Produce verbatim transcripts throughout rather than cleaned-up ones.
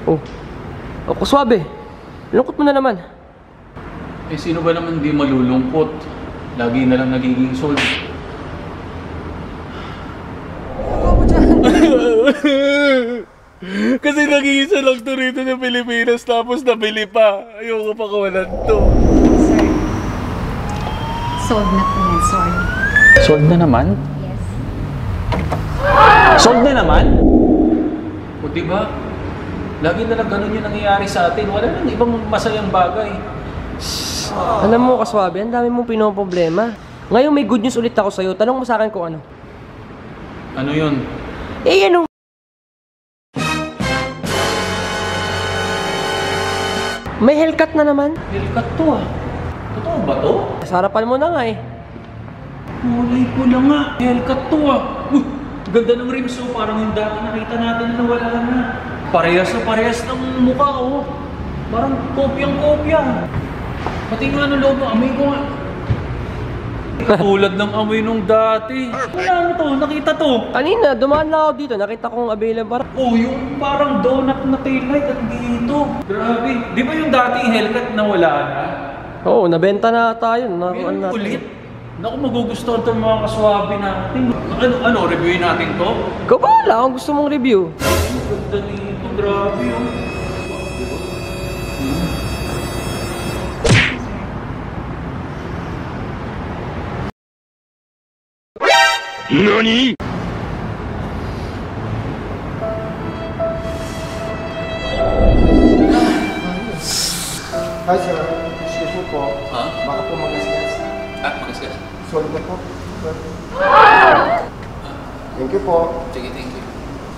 Oh. Oh, Kuswabe. Lungkot mo na naman. Eh, sino ba naman di malulungkot? Lagi na lang nagiging sold. Ano ba dyan? Kasi nag-iisa lang to rito sa Pilipinas tapos nabili pa. Ayoko pa kawalan to. Sir, sold na po yan, sorry. Sold na naman? Yes. Sold na naman? O diba? Lagi na lang ganun yung nangyayari sa atin. Wala nang ibang masayang bagay. Alam mo, Kaswabe, ang dami mong pinoproblema. Ngayon may good news ulit ako sa'yo. Tanong mo sa akin kung ano. Ano yun? Eh, ano? May haircut na naman. Haircut to ah. Totoo ba to? Sa harapan mo na nga eh. Kulay ko lang nga. Haircut to ah. Uh, ganda ng rims oh. Parang yung dati nakita natin na wala na. Parehas na parehas ng mukha oh. Parang kopyang-kopya. Pati nga ano loob mo, amoy ko nga. Tulad ng amoy nung dati. Wala na to, nakita to. Kanina, dumaan lang ako dito. Nakita kong available. Oh, yung parang donut na taillight at dito. Grabe. Di ba yung dati haircut na wala na? Oo, oh, nabenta na tayo. Na, Meron na, ulit. Naku, magugustuhan itong mga kaswabe natin. Ano, ano, reviewin natin to? Ikaw ba wala kung gusto mong review? Ang ganda nito, grabe oh. NANI?! Hi sir, excuse me po. Ha? Baka po magasgas. Ah, magasgas. Sorry na po. Thank you po. Sige, thank you.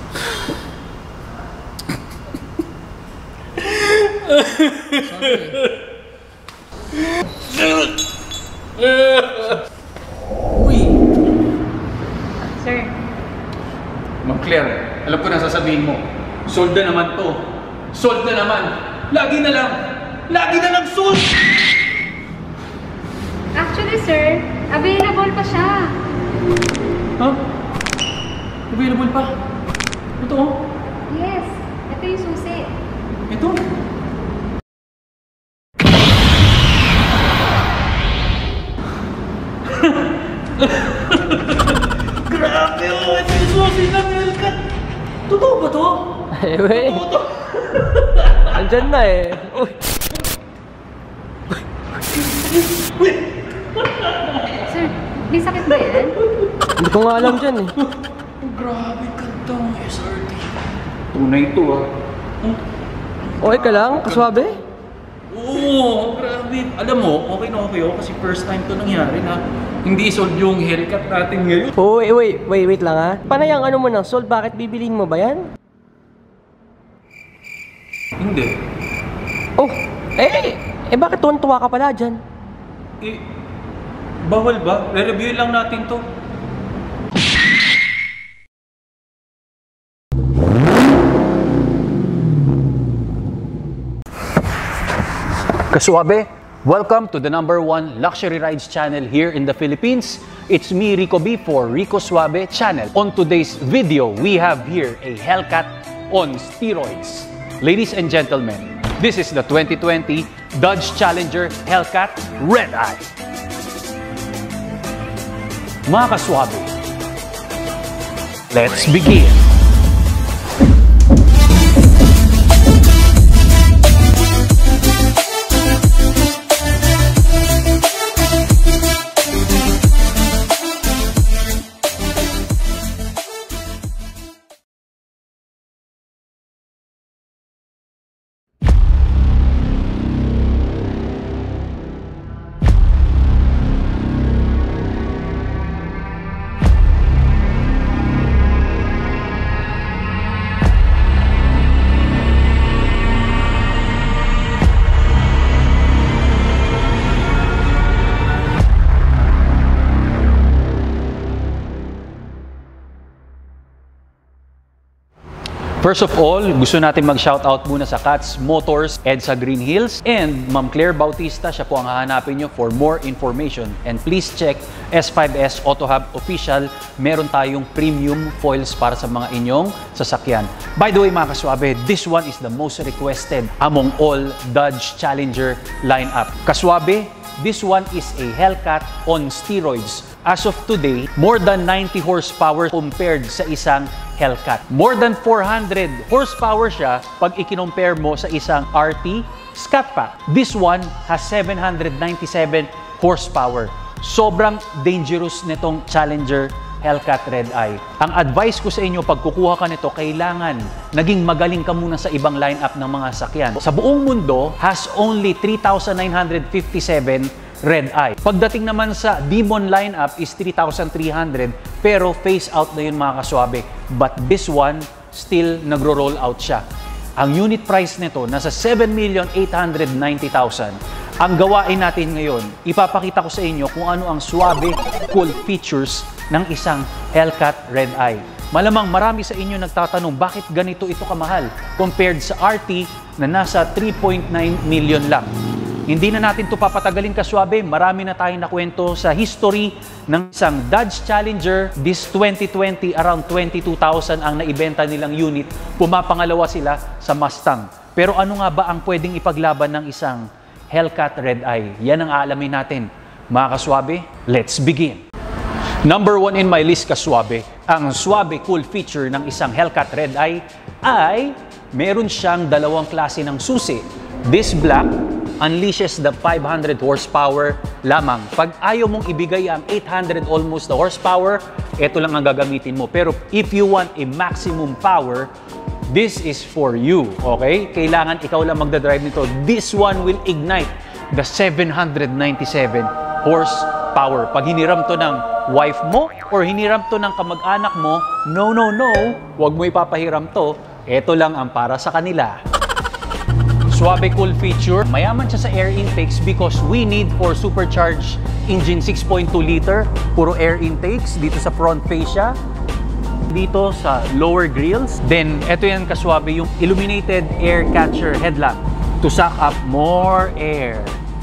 Uy! Sir, Ma'am Claire, alam ko na sasabihin mo. Sold na naman to. Sold na naman. Lagi na lang. Lagi na lang sold! actually sir, available pa siya. Ha? Available pa? Ito oh. Yes, ito yung susi. Ito. Grabe oh! Ito yung susi ng haircut. Totoo ba to? Eh, wey. Totoo to? Andyan na eh. Uy. Sir, may sakit ba yan? Hindi ko nga alam dyan eh. Oh, grabe ganda ng S R T. Tunay ito ah. Oh. Okay ka lang, Kaswabe? Oo, grabe. Alam mo, okay na okay ako kasi first time to nangyari na hindi sold yung haircut natin ngayon. Oh, wait, wait, wait, wait lang ha. Panayang ano mo ng sold, bakit bibiliin mo ba yan? Hindi. Oh, eh, eh bakit tuwan-tuwa ka pala dyan? Eh, bawal ba? Re-review lang natin to. Kaswabe, welcome to the number one luxury rides channel here in the Philippines. It's me, Rico B, for Rico Suave channel. On today's video, we have here a Hellcat on steroids. Ladies and gentlemen, this is the twenty twenty Dodge Challenger Hellcat Red Eye. Mga kaswabe, let's begin! First of all, gusto natin mag-shoutout muna sa Katz Motors, EDSA Green Hills, and Ma'am Claire Bautista. Siya po ang hahanapin nyo for more information. And please check S five S Auto Hub Official. Meron tayong premium foils para sa mga inyong sasakyan. By the way mga kaswabe, this one is the most requested among all Dodge Challenger lineup. Kaswabe, this one is a Hellcat on steroids. As of today, more than ninety horsepower compared sa isang Hellcat. More than four hundred horsepower siya pag i-compare mo sa isang R T Scat Pack. This one has seven hundred ninety-seven horsepower. Sobrang dangerous nitong Challenger Hellcat Red Eye. Ang advice ko sa inyo, pag kukuha ka nito, kailangan naging magaling ka muna sa ibang lineup ng mga sakyan. Sa buong mundo, has only three thousand nine hundred fifty-seven Red Eye. Pagdating naman sa Demon lineup is three thousand three hundred, pero phase out na yun mga kaswabe. But this one, still nagro-roll out siya. Ang unit price nito, nasa seven million eight hundred ninety thousand. Ang gawain natin ngayon, ipapakita ko sa inyo kung ano ang swabe, cool features ng isang Hellcat Red Eye. Malamang marami sa inyo nagtatanong, bakit ganito ito kamahal compared sa R T na nasa three point nine million lang. Hindi na natin ito papatagalin kaswabe, marami na tayong nakwento sa history ng isang Dodge Challenger. This twenty twenty, around twenty-two thousand ang naibenta nilang unit. Pumapangalawa sila sa Mustang. Pero ano nga ba ang pwedeng ipaglaban ng isang Hellcat Red Eye? Yan ang aalamin natin. Mga kaswabe, let's begin! Number one in my list kaswabe, ang swabe cool feature ng isang Hellcat Red Eye ay meron siyang dalawang klase ng susi. This black unleashes the five hundred horsepower lamang. Pag ayaw mong ibigay ang eight hundred almost the horsepower, ito lang ang gagamitin mo. Pero if you want a maximum power, this is for you, okay? Kailangan ikaw lang magdadrive nito. This one will ignite the seven hundred ninety-seven horsepower. Pag hiniram to ng wife mo or hiniram to ng kamag-anak mo, no, no, no, huwag mo ipapahiram to. Ito lang ang para sa kanila. Swabe cool feature. Mayaman siya sa air intakes because we need for supercharged engine six point two liter. Puro air intakes dito sa front fascia, dito sa lower grills. Then, ito yan kaswabe, yung illuminated air catcher headlamp to suck up more air.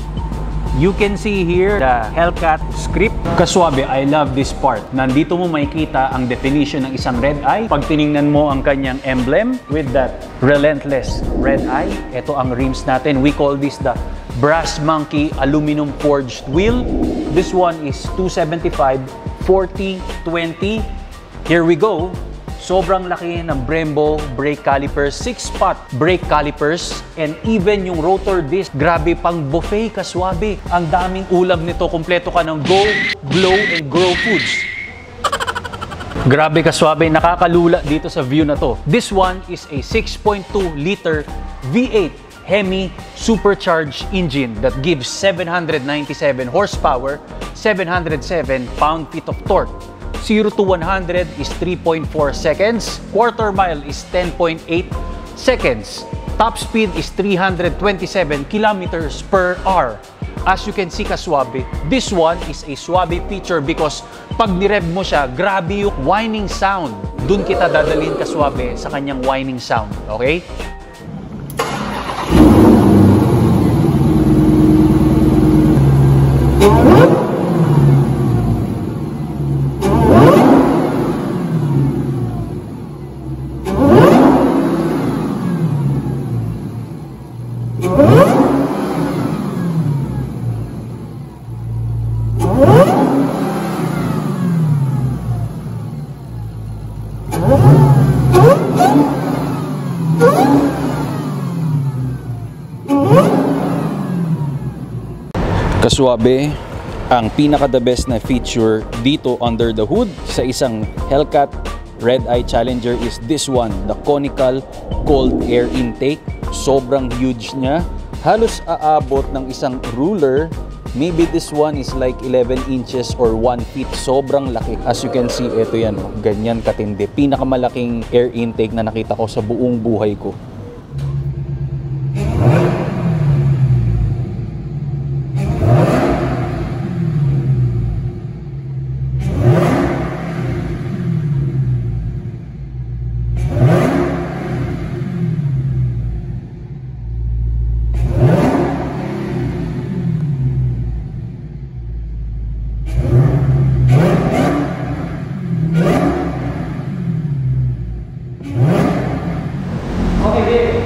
You can see here the Hellcat script. Kaswabe, I love this part. Nandito mo makikita ang definition ng isang Red Eye. Pag tiningnan mo ang kanyang emblem with that relentless Red Eye, ito ang rims natin. We call this the Brass Monkey aluminum forged wheel. This one is two seventy-five, forty, twenty. Here we go. Sobrang laki ng Brembo brake calipers, six spot brake calipers, and even yung rotor disc, grabe, pang buffet kaswabe. Ang daming ulam nito, kompleto ka ng Go, Glow, and Grow Foods. Grabe kaswabe, nakakalula dito sa view na to. This one is a six point two liter V eight Hemi supercharged engine that gives seven hundred ninety-seven horsepower, seven hundred seven pound-feet of torque. zero to one hundred is three point four seconds. Quarter mile is ten point eight seconds. Top speed is three hundred twenty-seven kilometers per hour. As you can see kaswabe, this one is a swabe feature because pag nirev mo siya, grabe yung whining sound. Dun kita dadalhin kaswabe sa kanyang whining sound. Okay? Kaswabe, ang pinaka the best na feature dito under the hood sa isang Hellcat Red Eye Challenger is this one, the conical cold air intake. Sobrang huge niya. Halos aabot ng isang ruler. Maybe this one is like eleven inches or one feet. Sobrang laki. As you can see, ito yan. Oh, ganyan katindi. Pinakamalaking air intake na nakita ko sa buong buhay ko. Okay, babe.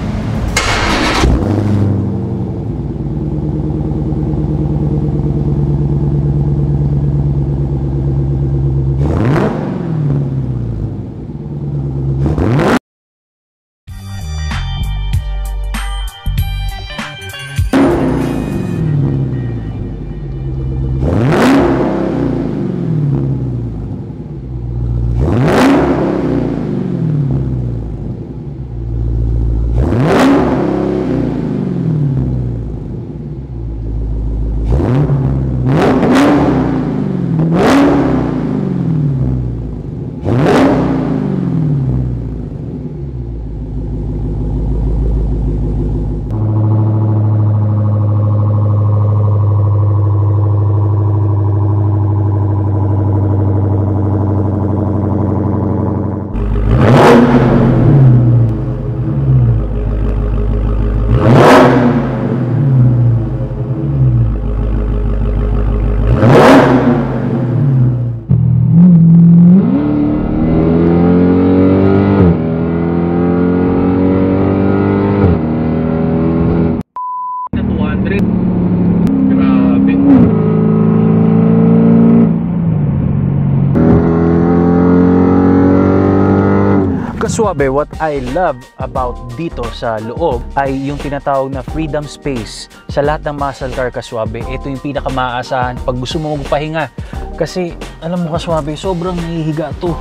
Kaswabe, what I love about dito sa loob ay yung tinatawag na freedom space. Sa lahat ng muscle car, Kaswabe, ito yung pinakamaasahan pag gusto mo magpahinga. Kasi, alam mo, Kaswabe, sobrang nahihiga to.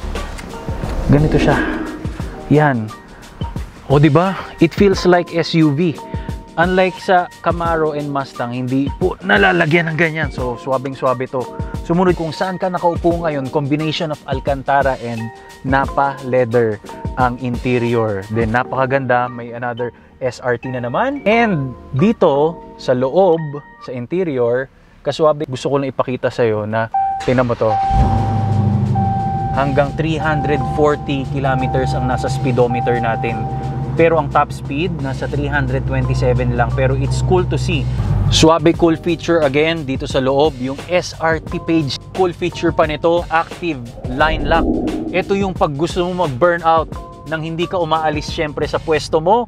Ganito siya. Yan. O, diba? It feels like S U V. Unlike sa Camaro and Mustang, hindi po nalalagyan ng ganyan. So, swabing-swabe to. Sumunod, kung saan ka nakaupo ngayon, combination of Alcantara and Napa leather ang interior. Then, napakaganda. May another S R T na naman. And dito, sa loob, sa interior, Kaswabe, gusto ko lang ipakita sa'yo na, tingnan mo to, hanggang three hundred forty kilometers ang nasa speedometer natin. Pero ang top speed, nasa three hundred twenty-seven lang. Pero it's cool to see. Swabe cool feature again dito sa loob, yung S R T page. Cool feature pa nito, active line lock. Ito yung pag gusto mo mag-burnout nang hindi ka umaalis syempre sa pwesto mo.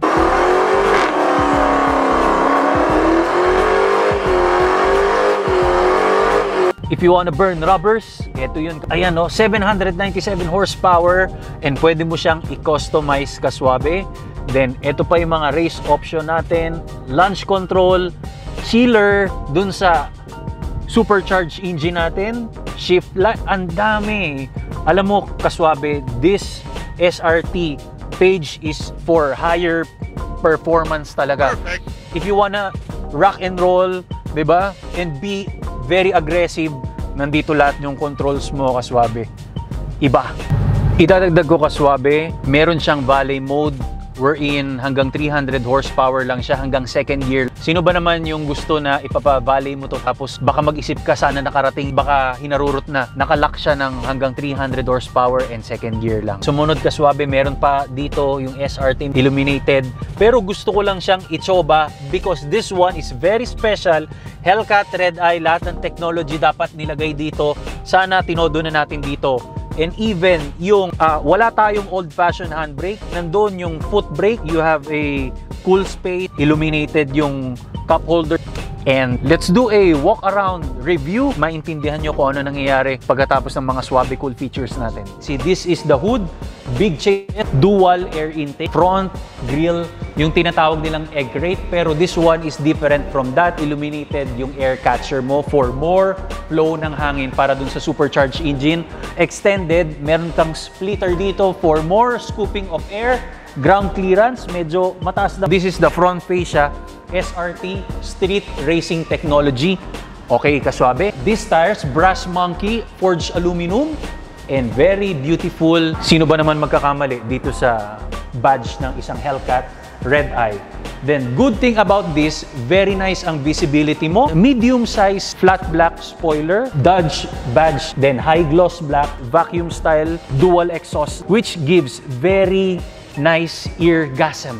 If you wanna burn rubbers, ito yun. Ayan no, seven hundred ninety-seven horsepower and pwede mo siyang i-customize, Kaswabe. Then, ito pa yung mga race option natin. Launch control, chiller, dun sa supercharged engine natin. Shift light, ang dami. Alam mo, Kaswabe, this S R T page is for higher performance talaga. Perfect. If you wanna rock and roll, diba? And be very aggressive, nandito lahat yung controls mo, Kaswabe. Iba. Idadagdag ko, Kaswabe, meron siyang valley mode wherein hanggang three hundred horsepower lang siya hanggang second gear. Sino ba naman yung gusto na ipapa-valley mo to tapos baka mag-isip ka sana nakarating, baka hinarurot na, nakalock siya ng hanggang three hundred horsepower and second gear lang. Sumunod, Kaswabe, meron pa dito yung S R T illuminated, pero gusto ko lang siyang itsoba because this one is very special. Hellcat Red Eye, lahat ng technology dapat nilagay dito. Sana tinodo na natin dito. And even yung uh, wala tayong old-fashioned handbrake, nandun yung foot brake, you have a cool space, illuminated yung cup holder. And let's do a walk-around review. Maintindihan nyo kung ano nangyayari pagkatapos ng mga Swabe cool features natin. See, this is the hood, big change, dual air intake, front grille, yung tinatawag nilang egg rate. Pero this one is different from that. Illuminated yung air catcher mo for more flow ng hangin para dun sa supercharged engine. Extended, meron kang splitter dito for more scooping of air. Ground clearance, medyo mataas na. This is the front fascia, S R T Street Racing Technology. Okay, Kaswabe. These tires, Brass Monkey, forged aluminum, and very beautiful. Sino ba naman magkakamali dito sa badge ng isang Hellcat Red Eye? Then, good thing about this, very nice ang visibility mo. Medium size flat black spoiler, Dodge badge, then high gloss black, vacuum style, dual exhaust, which gives very nice eargasm.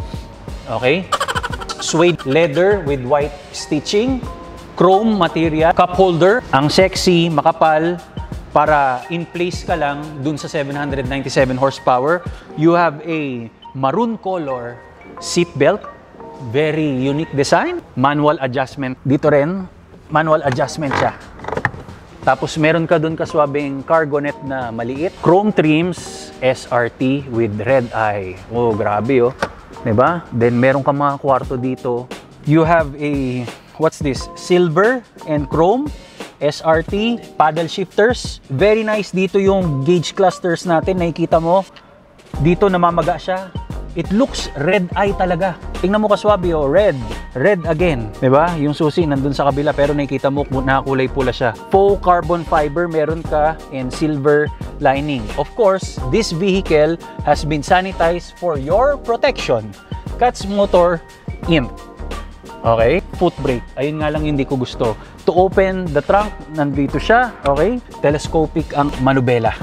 Okay? Suede leather with white stitching, chrome material, cup holder, ang sexy, makapal, para in place ka lang dun sa seven hundred ninety-seven horsepower. You have a maroon color seat belt. Very unique design. Manual adjustment. Dito rin, manual adjustment siya. Tapos meron ka dun kaswabing cargo net na maliit. Chrome trims, S R T with red eye. Oh, grabe oh. Diba? Then meron ka mga kwarto dito. You have a, what's this? Silver and chrome. S R T, paddle shifters. Very nice dito yung gauge clusters natin. Nakikita mo, dito namamaga siya. It looks red eye talaga. Tingnan mo kaswabe, oh, red. Red again. Diba? Yung susi nandun sa kabila pero nakikita mo nakakulay pula siya. Faux carbon fiber meron ka and silver lining. Of course, this vehicle has been sanitized for your protection. Cat's Motor Imp. Okay? Foot brake. Ayun nga lang hindi ko gusto. To open the trunk, nandito siya. Okay? Telescopic ang manubela.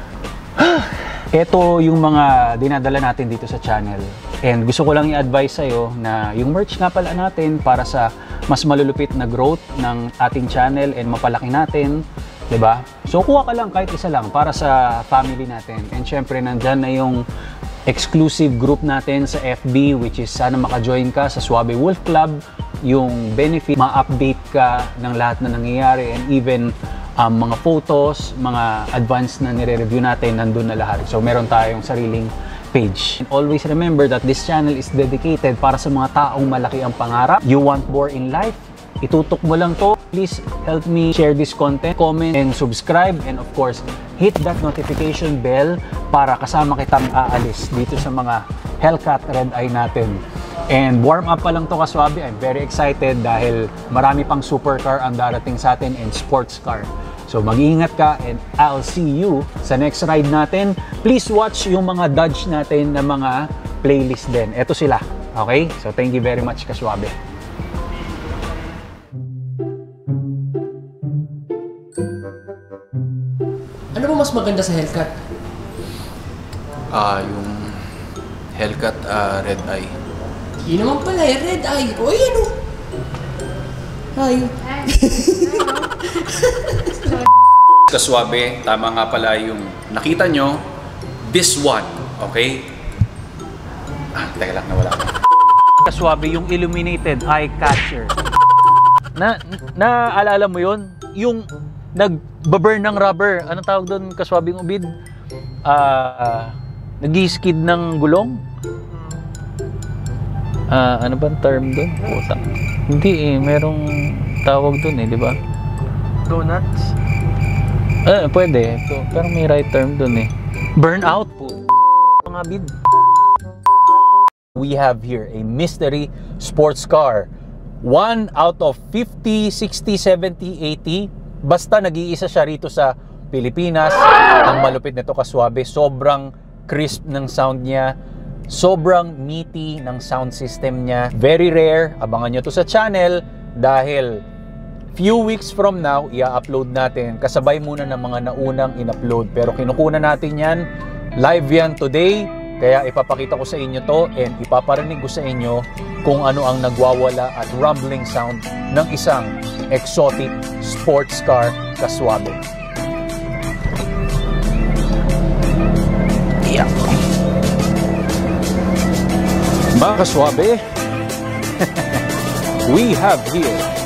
Ito yung mga dinadala natin dito sa channel. And gusto ko lang i-advise sa'yo na yung merch nga pala natin para sa mas malulupit na growth ng ating channel and mapalaki natin. Diba? So kuha ka lang kahit isa lang para sa family natin. And syempre nandyan na yung exclusive group natin sa F B, which is sana maka-join ka sa Suabe Wolf Club. Yung benefit, ma-update ka ng lahat na nangyayari and even um, mga photos, mga advance na nire-review natin, nandun na lahat. So meron tayong sariling page. And always remember that this channel is dedicated para sa mga taong malaki ang pangarap. You want more in life? Itutok mo lang to. Please help me share this content, comment, and subscribe. And of course, hit that notification bell para kasama kitang aalis dito sa mga Hellcat Red Eye natin. And warm up pa lang to kaswabe. I'm very excited dahil marami pang supercar ang darating sa atin and sports car. So mag-iingat ka and I'll see you sa next ride natin. Please watch yung mga Dodge natin na mga playlist din. Ito sila. Okay? So thank you very much kaswabe. Ano ba mas maganda sa Hellcat? Ah, yung Hellcat uh, Red Eye. Yun naman pala eh, red eye. O yan o. Hi. Kaswabe, tama nga pala yung nakita nyo, this one, okay? Ah, teka lang, nawala ko. Kaswabe yung illuminated eye catcher. Na, naaalala mo yun? Yung nag-burn ng rubber. Anong tawag doon, kaswabing ubid? Ah, uh, nag-skid ng gulong? Ah, uh, ano bang term doon? Puta. Hindi eh, merong tawag doon eh, di ba? Donuts? Eh, pwede. So, pero may right term doon eh. Burnout po. Mga bid. We have here a mystery sports car. One out of fifty, sixty, seventy, eighty. Basta nag-iisa siya rito sa Pilipinas. Ang malupit nito kaswabe. Sobrang crisp ng sound niya. Sobrang meaty ng sound system niya. Very rare. Abangan nyo to sa channel dahil few weeks from now, i-upload natin. Kasabay muna ng mga naunang in-upload. Pero kinukunan natin yan. Live yan today. Kaya ipapakita ko sa inyo to and ipaparinig ko sa inyo kung ano ang nagwawala at rumbling sound ng isang exotic sports car kaswabe. Yeah. Mga kaswabe, we have here